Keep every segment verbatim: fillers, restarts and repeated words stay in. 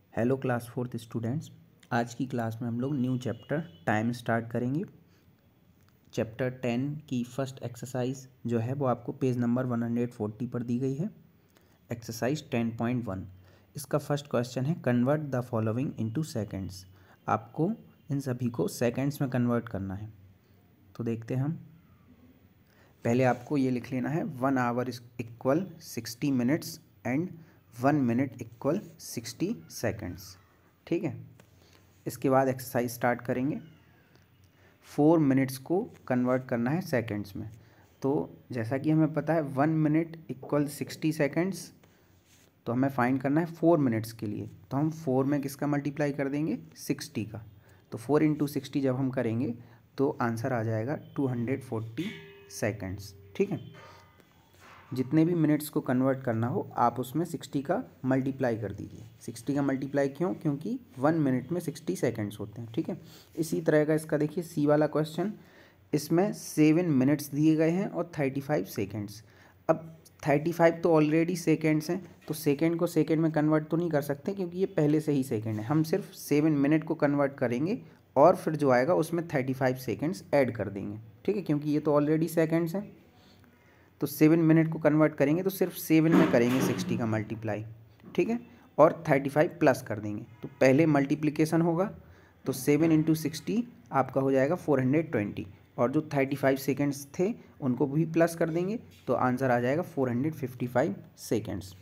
Hello class fourth students, आज की class में हम लोग न्यू चैप्टर टाइम स्टार्ट करेंगे। चैप्टर टेन की फर्स्ट एक्सरसाइज जो है वो आपको page number one hundred forty पर दी गई है। Exercise ten point one. इसका फर्स्ट क्वेश्चन है convert the following into seconds. आपको इन सभी को सेकंड्स में कन्वर्ट करना है। तो देखते हैं हम। पहले आपको ये लिख लेना है one hour is equal sixty minutes and one minute equal sixty seconds. ठीक है, इसके बाद एक्सरसाइज स्टार्ट करेंगे। फोर मिनट्स को कन्वर्ट करना है सेकेंड्स में। तो जैसा कि हमें पता है one minute equal sixty seconds, तो हमें फाइंड करना है फोर मिनट्स के लिए। तो हम फोर में किसका मल्टीप्लाई कर देंगे, सिक्सटी का। तो फोर इंटू सिक्सटी जब हम करेंगे तो आंसर आ जाएगा टू हंड्रेड फोर्टी सेकेंड्स। ठीक है, जितने भी मिनट्स को कन्वर्ट करना हो आप उसमें सिक्सटी का मल्टीप्लाई कर दीजिए। सिक्सटी का मल्टीप्लाई क्यों, क्योंकि वन मिनट में सिक्सटी सेकेंड्स होते हैं। ठीक है, इसी तरह का इसका देखिए सी वाला क्वेश्चन। इसमें सेवन मिनट्स दिए गए हैं और थर्टी फाइव सेकेंड्स। अब थर्टी फाइव तो ऑलरेडी सेकेंड्स हैं, तो सेकेंड को सेकेंड में कन्वर्ट तो नहीं कर सकते क्योंकि ये पहले से ही सेकेंड है। हम सिर्फ सेवन मिनट को कन्वर्ट करेंगे और फिर जो आएगा उसमें थर्टी फाइव सेकेंड्स ऐड कर देंगे। ठीक है, क्योंकि ये तो ऑलरेडी सेकेंड्स हैं। तो सेवन मिनट को कन्वर्ट करेंगे तो सिर्फ सेवन में करेंगे सिक्सटी का मल्टीप्लाई। ठीक है, और थर्टी फाइव प्लस कर देंगे। तो पहले मल्टीप्लिकेशन होगा तो सेवन इंटू सिक्सटी आपका हो जाएगा फोर हंड्रेड ट्वेंटी, और जो थर्टी फाइव सेकेंड्स थे उनको भी प्लस कर देंगे तो आंसर आ जाएगा four hundred fifty five seconds.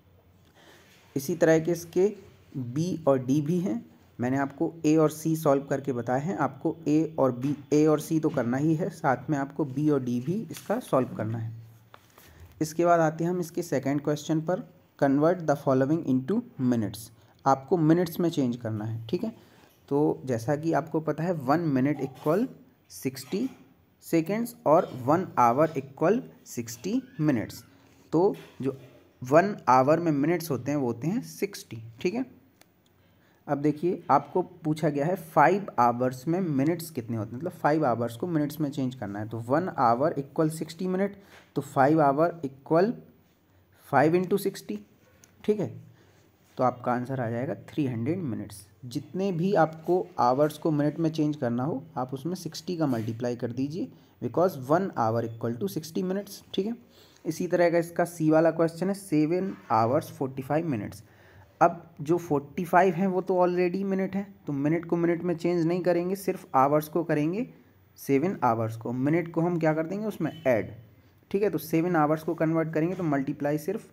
इसी तरह के इसके बी और डी भी हैं। मैंने आपको ए और सी सॉल्व करके बताए हैं। आपको ए और बी, ए और सी तो करना ही है, साथ में आपको बी और डी भी इसका सॉल्व करना है। इसके बाद आते हैं हम इसके सेकंड क्वेश्चन पर, convert the following into minutes. आपको मिनट्स में चेंज करना है। ठीक है, तो जैसा कि आपको पता है one minute equal sixty seconds और one hour equal sixty minutes. तो जो वन आवर में मिनट्स होते हैं वो होते हैं सिक्सटी। ठीक है, अब देखिए आपको पूछा गया है फाइव आवर्स में मिनट्स कितने होते हैं, मतलब फाइव आवर्स को मिनट्स में चेंज करना है। तो one hour equal sixty minute, तो five hour equal five into sixty. ठीक है, तो आपका आंसर आ जाएगा थ्री हंड्रेड मिनट्स। जितने भी आपको आवर्स को मिनट में चेंज करना हो आप उसमें सिक्सटी का मल्टीप्लाई कर दीजिए, because one hour equal to sixty minutes. ठीक है, इसी तरह का इसका सी वाला क्वेश्चन है seven hours forty five minutes. अब जो फोर्टी फाइव हैं वो तो ऑलरेडी मिनट है, तो मिनट को मिनट में चेंज नहीं करेंगे, सिर्फ आवर्स को करेंगे। सेवन आवर्स को, मिनट को हम क्या कर देंगे उसमें ऐड। ठीक है, तो सेवन आवर्स को कन्वर्ट करेंगे तो मल्टीप्लाई सिर्फ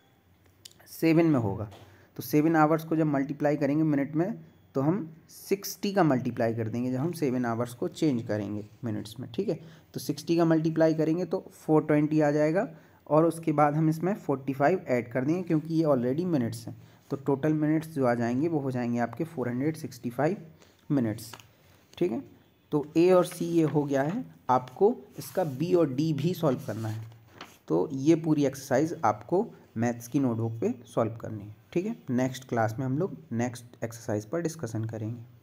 सेवन में होगा। तो सेवन आवर्स को जब मल्टीप्लाई करेंगे मिनट में तो हम सिक्सटी का मल्टीप्लाई कर देंगे जब हम सेवन आवर्स को चेंज करेंगे मिनट्स में। ठीक है, तो सिक्सटी का मल्टीप्लाई करेंगे तो फोर ट्वेंटी आ जाएगा, और उसके बाद हम इसमें फोर्टी फाइव ऐड कर देंगे क्योंकि ये ऑलरेडी मिनट्स हैं। तो टोटल मिनट्स जो आ जाएंगे वो हो जाएंगे आपके four hundred sixty five minutes. ठीक है, तो ए और सी ये हो गया है। आपको इसका बी और डी भी सॉल्व करना है। तो ये पूरी एक्सरसाइज आपको मैथ्स की नोटबुक पे सॉल्व करनी है। ठीक है, नेक्स्ट क्लास में हम लोग नेक्स्ट एक्सरसाइज पर डिस्कशन करेंगे।